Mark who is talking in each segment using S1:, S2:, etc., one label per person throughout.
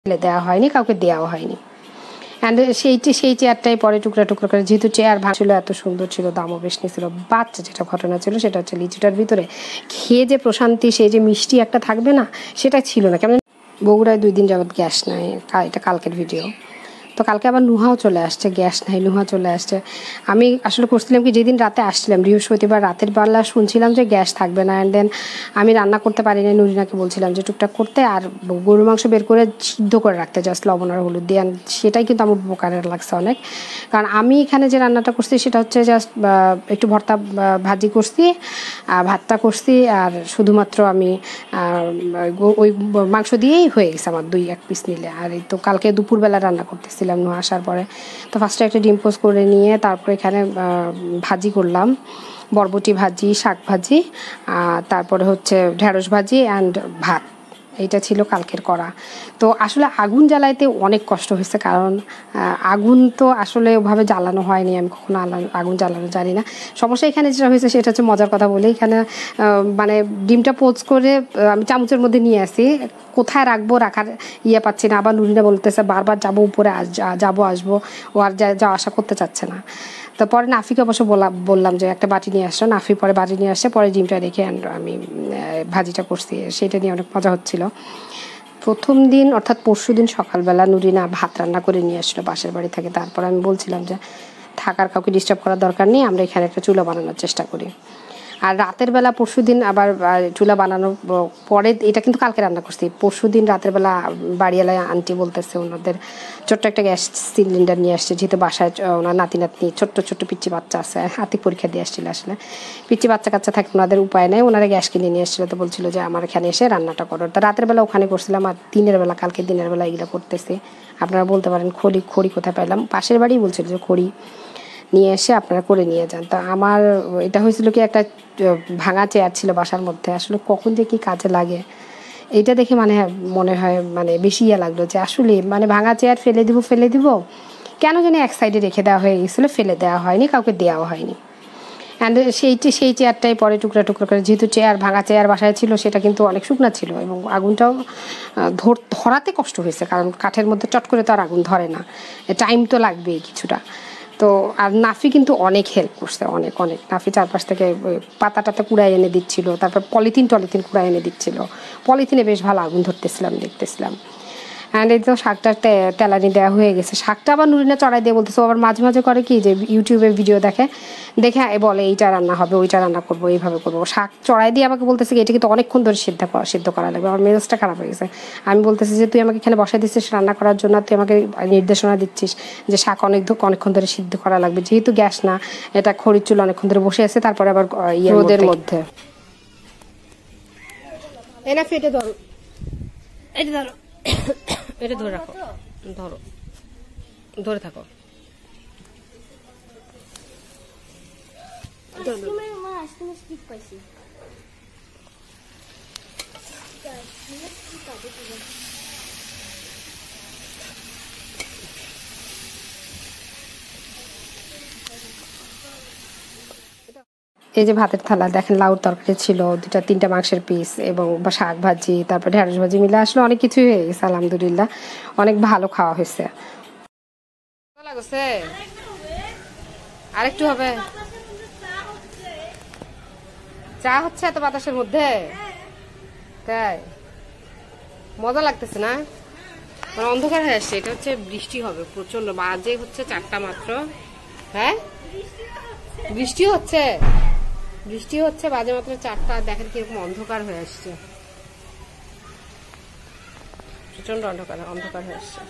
S1: ফেলে দেওয়া হয়নি, কাউকে দেওয়াও হয়নি। অ্যান্ড সেই চেয়ারটাই পরে টুকরা টুকরা করে, যেহেতু চেয়ার ভাঙছিল, এত সুন্দর ছিল, দামও বেশ নিয়েছিল। বাচ্চা যেটা ঘটনা ছিল সেটা হচ্ছে লিচুটার ভিতরে খেয়ে যে প্রশান্তি, সেই যে মিষ্টি একটা থাকবে না, সেটা ছিল না। কেমন বগুড়ায় 2 দিন যাবৎ গ্যাস নাই, এটা কালকের ভিডিও। তো কালকে আবার নুহাও চলে আসছে, গ্যাস নাই, নুহা চলে আসছে। আমি আসলে করছিলাম কি, যেদিন রাতে আসছিলাম বৃহস্পতিবার রাতের বেলা শুনছিলাম যে গ্যাস থাকবে না, অ্যান্ড দেন আমি রান্না করতে পারি না, নুরিনাকে বলছিলাম যে টুকটাক করতে, আর গরুর মাংস বের করে সিদ্ধ করে রাখতে, জাস্ট লবণ আর হলুদ দিয়ে। সেটাই কিন্তু আমার উপকারের লাগছে অনেক, কারণ আমি এখানে যে রান্নাটা করছি সেটা হচ্ছে জাস্ট একটু ভর্তা ভাজি করছি, ভাতটা করছি, আর শুধুমাত্র আমি ওই মাংস দিয়েই হয়ে গেছে আমার 2-1 পিস নিলে। আর এই তো কালকে দুপুরবেলা রান্না করতেছিলাম নুহা আসার পরে, তো ফার্স্টে একটা ডিম পোস্ট করে নিয়ে তারপর এখানে ভাজি করলাম, বরবটি ভাজি, শাক ভাজি, তারপরে হচ্ছে ঢেঁড়স ভাজি অ্যান্ড ভাত। এইটা ছিল কালকের করা। তো আসলে আগুন জ্বালাইতে অনেক কষ্ট হয়েছে, কারণ আগুন তো আসলে ওভাবে জ্বালানো হয়নি, আমি কখনো আগুন জ্বালানো জানি না। সমস্যা এখানে যেটা হয়েছে সেটা হচ্ছে মজার কথা বলে, এখানে মানে ডিমটা পোচ করে আমি চামচের মধ্যে নিয়ে আসি, কোথায় রাখবো রাখার পাচ্ছি না। আবার নুরিনা বলতেছে বারবার যাবো উপরে, যাবো আসবো, ও আর যা আশা করতে চাচ্ছে না। তো পরে নাফিকে অবশ্য বললাম যে একটা বাটি নিয়ে আসছো, নাফি পরে বাটি নিয়ে আসছে, পরে ডিমটা রেখে আমি ভাজিটা করছি, সেটা নিয়ে অনেক মজা হচ্ছিল। প্রথম দিন অর্থাৎ পরশুদিন সকালবেলা নুরিনা ভাত রান্না করে নিয়ে আসলো পাশের বাড়ি থেকে। তারপর আমি বলছিলাম যে থাকার কাউকে ডিস্টার্ব করার দরকার নেই, আমরা এখানে একটা চুলা বানানোর চেষ্টা করি। আর রাতের বেলা পরশুদিন আবার চুলা বানানোর পরে, এটা কিন্তু কালকে রান্না করছি, পরশুদিন রাতের বেলা বাড়িওয়ালা আন্টি বলতেছে ওনাদের ছোট্ট একটা গ্যাস সিলিন্ডার নিয়ে আসছে, যেহেতু বাসায় ওনার নাতি ছোট্ট ছোট্ট পিচ্চি বাচ্চা আছে, হাতে পরীক্ষা দিয়ে আসছিল। আসলে পিচ্চি বাচ্চা কাচ্চা থাকে, ওনাদের উপায় নেই, ওনারা গ্যাস কিনে নিয়ে এসেছিলো। তো বলছিল যে আমার এখানে এসে রান্নাটা করো। তো রাতের বেলা ওখানে করছিলাম, আর কালকে দিনের বেলা এগুলো করতেছি। আপনারা বলতে পারেন খড়ি কোথায় পাইলাম, পাশের বাড়ি বলছিল যে খড়ি নিয়ে এসে আপনারা করে নিয়ে যান। তো আমার এটা হয়েছিল কি, একটা ভাঙা চেয়ার ছিল বাসার মধ্যে, আসলে কখন যে কি কাজে লাগে এইটা দেখে মনে হয় বেশি লাগলো যে আসলে ভাঙা চেয়ার ফেলে দিব কেন জানি এক সাইডে রেখে দেওয়া হয়ে গেছিলো, ফেলে দেওয়া হয়নি, কাউকে দেওয়াও হয়নি। অ্যান্ড সেই চেয়ারটাই পরে টুকরা টুকরা করে, যেহেতু ভাঙা চেয়ার বাসায় ছিল, সেটা কিন্তু অনেক শুকনা ছিল, এবং আগুনটাও ধরাতে কষ্ট হয়েছে, কারণ কাঠের মধ্যে চট করে তো আর আগুন ধরে না, টাইম তো লাগবেই কিছুটা। তো আর নাফি কিন্তু অনেক হেল্প করছে, অনেক নাফি চারপাশ থেকে পাতাটাতে কুড়াই এনে দিচ্ছিল, তারপর পলিথিন কুড়াই এনে দিচ্ছিল, পলিথিনে বেশ ভালো আগুন দেখতেছিলাম। অ্যান্ড এই তো শাকটা তেলানি দেওয়া হয়ে গেছে। শাকটা আবার নুরিনা চড়াই দিয়ে বলতেছে, আবার মাঝে মাঝে করে কি যে ইউটিউবে ভিডিও দেখে বলে এইটা রান্না হবে, ওইটা রান্না করবো, এইভাবে করবো। শাক চড়াই দিয়ে আমাকে বলতেছে এটা কিন্তু অনেকক্ষণ ধরে সিদ্ধ করা লাগবে। আমার মেজাজটা খারাপ হয়ে গেছে। আমি বলতেছি যে তুই আমাকে এখানে বসাই দিচ্ছিস রান্না করার জন্য, তুই আমাকে নির্দেশনা দিচ্ছিস যে শাক অনেকক্ষণ ধরে সিদ্ধ করা লাগবে, যেহেতু গ্যাস না, এটা খড়ির চুল অনেকক্ষণ ধরে বসে আছে, তারপরে আবার রোদের মধ্যে। এটা ধরো, এটা ধরো, এটা ধরে রাখো, ধরে থাকো। এই যে ভাতের থালা দেখেন, লাউর তরকারি ছিল, 2-3টা মাংসের পিস, এবং শাক ভাজি, তারপর ঢেঁড়স ভাজি মিলে আসলে অনেক কিছুই হয়ে গেছে। আলহামদুলিল্লাহ অনেক ভালো খাওয়া হয়েছে। আরেকটু হবে, চা হচ্ছে এত বাতাসের মধ্যে, তাই মজা লাগতেছে না? অন্ধকার হয়ে আসছে, এটা হচ্ছে বৃষ্টি হবে প্রচন্ড, বাজে হচ্ছে 4টা মাত্র। হ্যাঁ বৃষ্টি হচ্ছে বাজে মাত্র 4টা, দেখেন কিরকম অন্ধকার হয়ে আসছে, প্রচন্ড অন্ধকার হয়ে আসছে।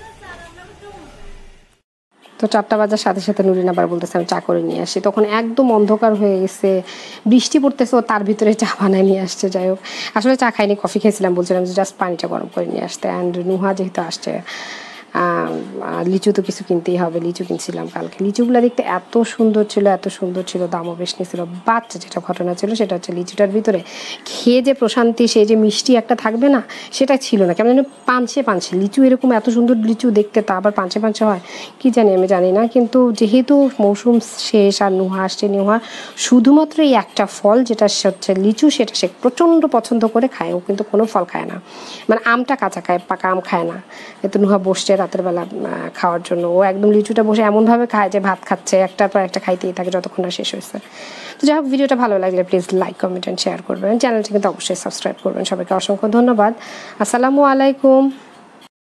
S1: তো 4টা বাজার সাথে সাথে নুরিনা আবার বলতেছে আমি চা করে নিয়ে আসি, তখন একদম অন্ধকার হয়ে গেছে, বৃষ্টি পড়তেছে, ও তার ভিতরে চা বানায় নিয়ে আসছে। যাই হোক, আসলে চা খাইনি, কফি খেয়েছিলাম, বলছিলাম যে জাস্ট পানিটা গরম করে নিয়ে আসতে। অ্যান্ড নুহা যেহেতু আসছে, লিচু তো কিছু কিনতেই হবে, লিচু কিনছিলাম কালকে। লিচুগুলো দেখতে এত সুন্দর ছিল, এত সুন্দর ছিল, দামও বেশ নিয়েছিল। বাচ্চা যেটা ঘটনা ছিল সেটা হচ্ছে লিচুটার ভিতরে খেয়ে যে প্রশান্তি, সে যে মিষ্টি একটা থাকবে না, সেটা ছিল না। কেমন যেন পাঞ্চে পাঞ্চে লিচু, এরকম এত সুন্দর লিচু দেখতে তা আবার পাঞ্চে পাঞ্চে হয় কি জানি, আমি জানি না। কিন্তু যেহেতু মৌসুম শেষ আর নুহা আসছে, নুহা শুধুমাত্র এই একটা ফল যেটা হচ্ছে লিচু, সেটা সে প্রচণ্ড পছন্দ করে খায়। ও কিন্তু কোনো ফল খায় না, মানে আমটা কাঁচা খায়, পাকা আম খায় না। এতো নুহা বসছে রাতের বেলা খাওয়ার জন্য, ও একদম লিচুটা বসে এমনভাবে খায় যে ভাত খাচ্ছে, একটার পর একটা খাইতেই থাকে যতক্ষণ না শেষ হয়েছে। তো যাই হোক, ভিডিওটা ভালো লাগলে please like, comment and share করবেন। চ্যানেলটি কিন্তু অবশ্যই সাবস্ক্রাইব করবেন। সবাইকে অসংখ্য ধন্যবাদ। আসসালামু আলাইকুম।